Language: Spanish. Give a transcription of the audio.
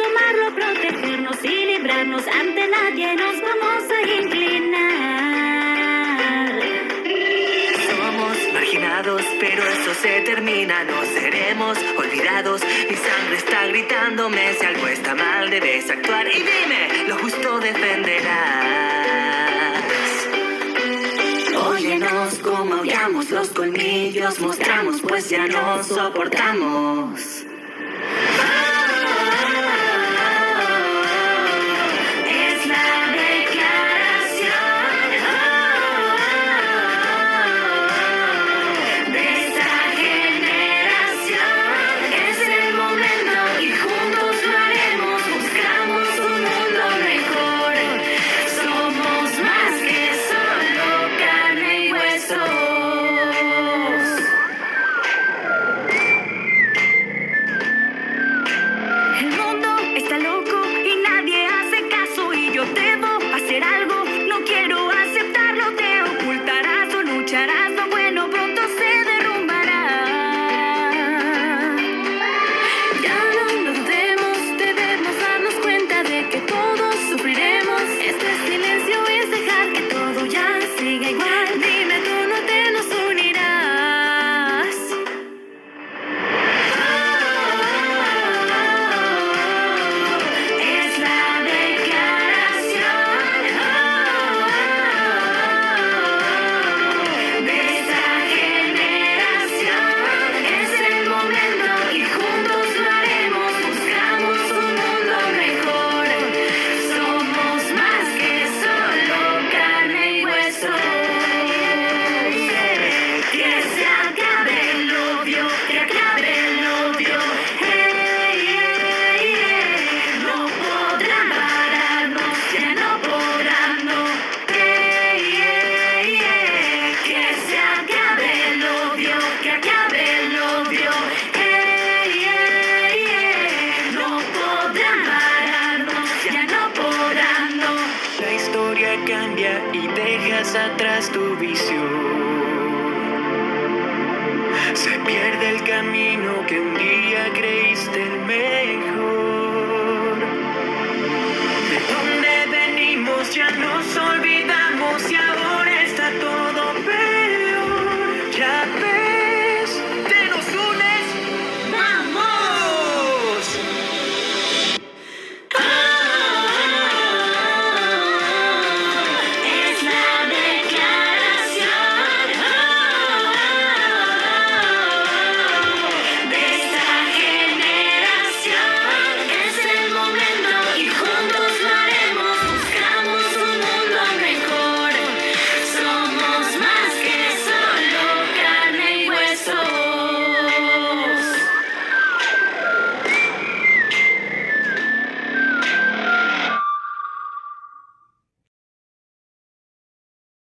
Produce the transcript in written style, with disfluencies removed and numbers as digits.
tomarlo, protegernos y librarnos. Ante nadie nos vamos a inclinar. Somos marginados, pero esto se termina. No seremos olvidados. Mi sangre está gritándome. Si algo está mal, debes actuar. Y dime, lo justo defenderás. Óyenos como aullamos, los colmillos mostramos, pues ya no soportamos. Es la declaración de esta generación. Es el momento y juntos lo haremos. Buscamos un mundo mejor. Somos más que solo carne y huesos. El mundo está loco y nadie hace caso, y yo debo hacer algo. No quiero aceptarlo. Te ocultarás o lucharás. Lo bueno pronto se derrumbará. Ya no lo dudemos. Debemos darnos cuenta de que todos sufriremos. Este silencio es dejar que todo ya siga igual. Dime, tú no te nos unirás. Es la declaración de esta generación. Es el momento y juntos lo haremos. Buscamos un mundo mejor. Somos más que solo carne y hueso. Que se acabe el odio, que acabe el odio. No podrán pararnos, ya no podrán, no. Que se acabe el odio, que acabe el odio. No podrán pararnos, ya no podrán, no. La historia cambia y dejas atrás tu visión.